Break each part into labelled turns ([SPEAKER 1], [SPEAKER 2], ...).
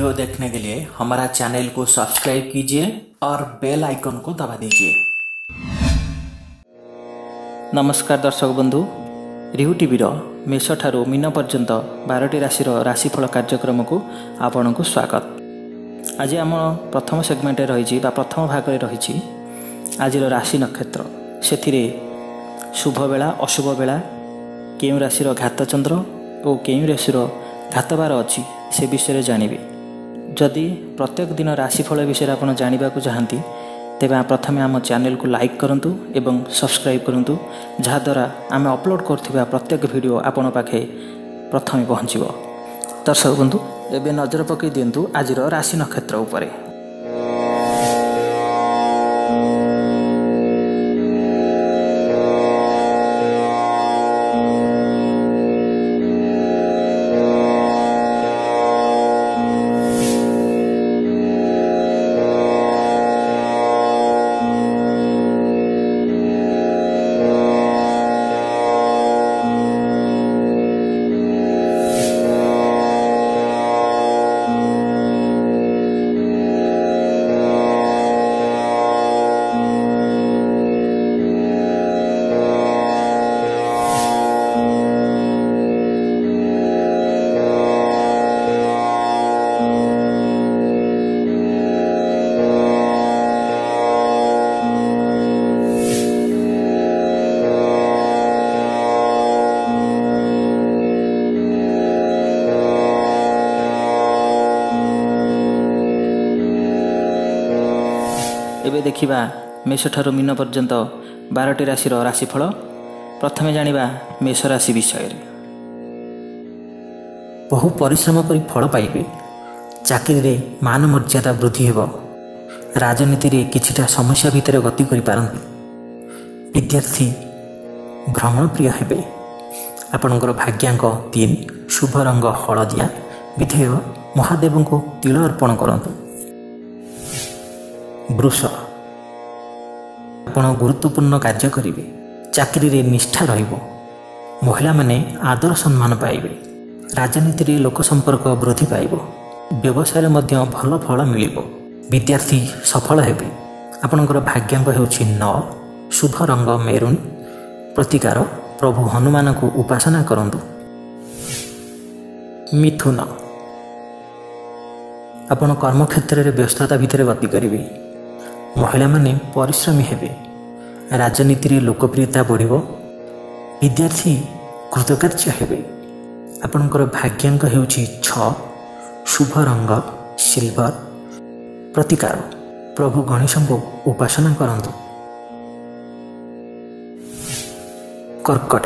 [SPEAKER 1] Video देखने के लिए हमारा चैनल को सब्सक्राइब कीजिए और बेल आइकन को दबा दीजिए। नमस्कार दर्शक बंधु, रिहु टीवीर मेष ठारू मीन पर्यंत 12टी राशि राशिफल कार्यक्रम को आपण को स्वागत। आज आम प्रथम सेगमेंट रही प्रथम भाग रही आज राशि नक्षत्र से शुभ बेला अशुभ बेला केउ राशि घातचंद्र और केउ राशि घातबार अच्छी से विषय जानवे। जदि प्रत्येक दिन राशिफल विषय आप जानवा चाहती तेज प्रथम आम चैनल को लाइक करूँ एवं सब्सक्राइब करूँ, जहाद्वारा आम अपलोड कर प्रत्येक वीडियो आपण पाखे प्रथम पहुँचब। दर्शक बंधु एवं नजर पकई दिंतु आज राशि नक्षत्र उपरे। एबे देखिबा मेष ठारू मीन पर्यंत 12टी राशि राशिफल। प्रथमे जानिबा मेष राशि विषय। बहु परिश्रम करी फल पाइबे, चाकरी रे मान मर्यादा वृद्धि हेबो, राजनीति रे किछिटा समस्या भितर गति करि पारंती, विद्यार्थी भ्रमण प्रिय हेबे, आपणकर भाग्यांक 3, शुभ रंग हलदिया, विधेय महादेव को तिल अर्पण करंतु। वृष आपण गुरुत्वपूर्ण कार्य करेंगे, चाकरी रे निष्ठा रहिबो, महिला माने आदर सम्मान पाइबे, राजनीति रे लोक संपर्क वृद्धि पाइबो, व्यवसाय मध्य भल फल मिलिबो, विद्यार्थी सफल हेबे, आपणकर भाग्यांक हेउछि 9, शुभ रंग मेरून, प्रतिकार प्रभु हनुमान को उपासना करंतु। मिथुन आपण कर्मक्षेत्र रे व्यस्तता भितर गति करेंगे, महिला माने परिश्रमी हेबे, राजनीति रे लोकप्रियता बढ़िबो, विद्यार्थी कृतकार्य हेबे, आपणकर भाग्यांक हेउछि 6, शुभ रंग सिल्वर, प्रतिकार प्रभु गणेश को उपासना करंतु। कर्कट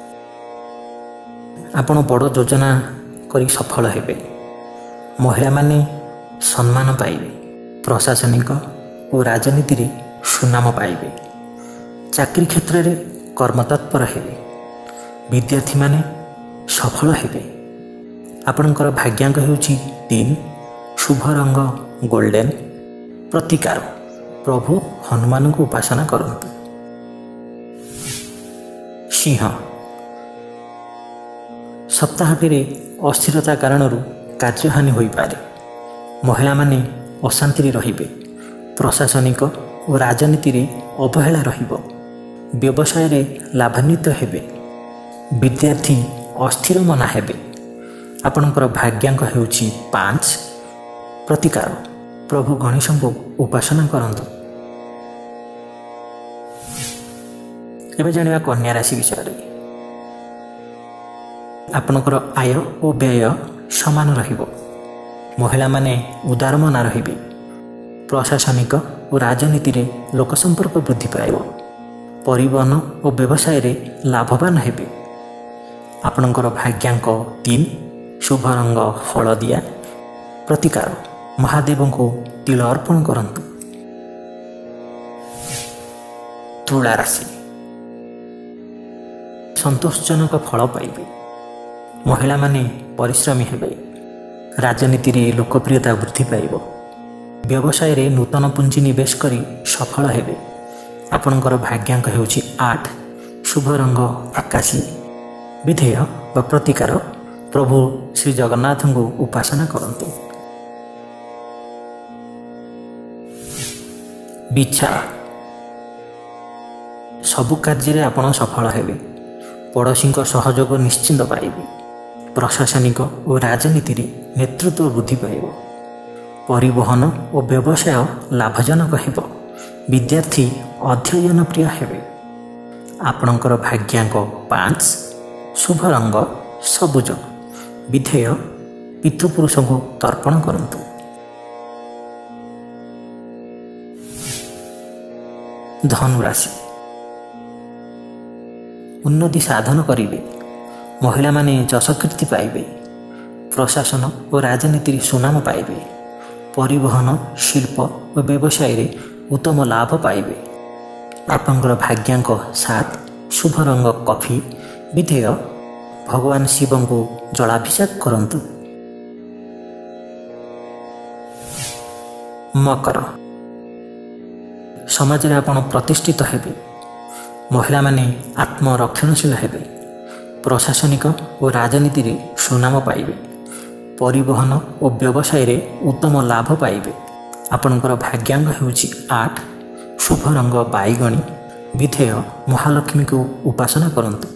[SPEAKER 1] आपण बड़ योजना करी सफल हेबे, महिला माने सम्मान पाइबे, प्रशासनिक और राजनीति रे सुनाम पाइबे, चाकरी क्षेत्र रे कर्मतत्पर हेबे, विद्यार्थी माने सफल हेबे, आपणकर भाग्यांक हेउछि 3, शुभ रंग गोल्डन, प्रतिकार प्रभु हनुमान को उपासना करंतु। सिंह सप्ताहटे अस्थिरता कारण कार्यहानि होई पारे, महिला माने अशांति रहिबे, प्रशासनिक और राजनीति रे अवहेला रहिबो, व्यवसाय रे लाभान्वित हेबे, विद्यार्थी अस्थिर मना हेबे, आपणकर भाग्यांक हेउछि 5, प्रतिकार प्रभु गणेश को उपासना करंतु। एबे जानिबा कन्या राशि विषय। आपणकर आय और व्यय समान रहिबो, महिला माने उदार मना रहिबे, प्रशासनिक और राजनीति रे लोक संपर्क वृद्धि पाइबो, परिवहन और व्यवसाय रे लाभवान हेबे, आपणकर भाग्यांक 3, शुभ रंग हलदिया, प्रतिकार महादेव को तिल अर्पण करंतु। तुला राशि संतोषजनक फल पाइबे, महिला माने परिश्रमी हेबे, राजनीति रे लोकप्रियता वृद्धि पाइबो, व्यवसाय रे नूतन पुंजी निवेश करी सफल हेबे, आपणकर भाग्यांक हेउछि 8, शुभ रंग आकाशी, विधेय व प्रतिकार प्रभु श्री जगन्नाथ को उपासना करंतु। ବିଛା ସବୁ କାର୍ଯ୍ୟରେ ଆପଣ ସଫଳ ହେବେ। ପଡ଼ୋଶୀଙ୍କ ସହଯୋଗ ନିଶ୍ଚିନ୍ତ ପାଇବେ। ପ୍ରଶାସନିକ ଓ ରାଜନୀତିରେ ନେତୃତ୍ୱ ବୃଦ୍ଧି ପାଇବ। ପରିବହନ ଓ ବ୍ୟବସାୟ ଲାଭଜନକ ହେବ। ବିଦ୍ୟାର୍ଥୀ ଅଧ୍ୟୟନ ପ୍ରିୟ ହେବେ। ଆପଣଙ୍କର ଭାଗ୍ୟାଙ୍କ 5, ଶୁଭ ରଙ୍ଗ ସବୁଜ। ବିଧେୟ ପିତୃପୁରୁଷଙ୍କୁ ତର୍ପଣ କରନ୍ତୁ। ଧନୁ ରାଶି ଉନ୍ନତି ସାଧନ କରିବେ। ମହିଳାମାନେ ଯଶକୀର୍ତ୍ତି ପାଇବେ। ପ୍ରଶାସନ ଓ ରାଜନୀତିରେ ସୁନାମ ପାଇବେ। ପରିବହନ, ଶିଳ୍ପ ଓ ବ୍ୟବସାୟରେ ଉତ୍ତମ ଲାଭ ପାଇବେ। ଆପଣଙ୍କର ଭାଗ୍ୟାଙ୍କ 7, ଶୁଭ ରଙ୍ଗ କଫି। ବିଧେୟ ଭଗବାନ ଶିବଙ୍କୁ ଜଳାଭିଷେକ କରନ୍ତୁ। ମକର ସମାଜରେ ଆପଣ ପ୍ରତିଷ୍ଠିତ ହେବେ। ମହିଳାମାନେ ଆତ୍ମରକ୍ଷଣଶୀଳ ହେବେ। ପ୍ରଶାସନିକ ଓ ରାଜନୀତିରେ ସୁନାମ ପାଇବେ। ପରିବହନ ଓ ବ୍ୟବସାୟରେ ଉତ୍ତମ ଲାଭ ପାଇବେ। ଆପଣଙ୍କର ଭାଗ୍ୟାଙ୍ଗ ହେଉଛି 8, ଶୁଭ ରଙ୍ଗ ବାଇଗଣୀ। ବିଧେୟ ମହାଲକ୍ଷ୍ମୀଙ୍କୁ ଉପାସନା କରନ୍ତୁ।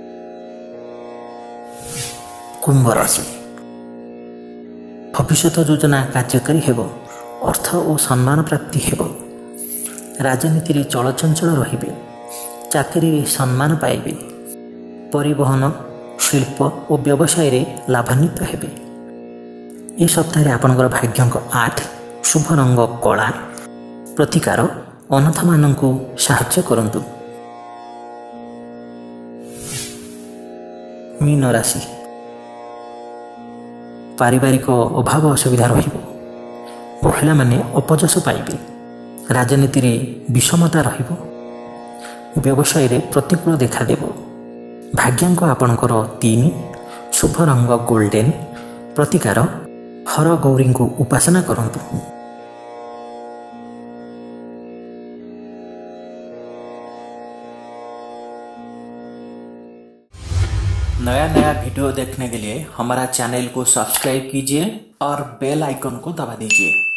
[SPEAKER 1] କୁମ୍ଭ ରାଶି ଭବିଷ୍ୟତ ଯୋଜନା କାର୍ଯ୍ୟକାରୀ ହେବ। ଅର୍ଥ ଓ ସମ୍ମାନ ପ୍ରାପ୍ତି ହେବ। ରାଜନୀତିରେ ଚଳଚଞ୍ଚଳ ରହିବେ। ଚାକିରିରେ ସମ୍ମାନ ପାଇବେ। ପରିବହନ, ଶିଳ୍ପ ଓ ବ୍ୟବସାୟରେ ଲାଭାନ୍ୱିତ ହେବେ। ଏ ସପ୍ତାହରେ ଆପଣଙ୍କର ଭାଗ୍ୟଙ୍କ 8, ଶୁଭ ରଙ୍ଗ କଳା। ପ୍ରତିକାର ଅନାଥମାନଙ୍କୁ ସାହାଯ୍ୟ କରନ୍ତୁ। ମୀନ ରାଶି ପାରିବାରିକ ଅଭାବ ଅସୁବିଧା ରହିବ। ମହିଳାମାନେ ଅପଯଶ ପାଇବେ। ରାଜନୀତିରେ ବିଷମତା ରହିବ। ବ୍ୟବସାୟରେ ପ୍ରତିକୂଳ ଦେଖାଦେବ। ଭାଗ୍ୟାଙ୍କ ଆପଣଙ୍କର 3, ଶୁଭ ରଙ୍ଗ ଗୋଲ୍ଡେନ। ପ୍ରତିକାର ହରଗୌରୀଙ୍କୁ ଉପାସନା କରନ୍ତୁ। नया नया वीडियो देखने के लिए हमारा चैनल को सब्सक्राइब कीजिए और बेल आइकन को दबा दीजिए।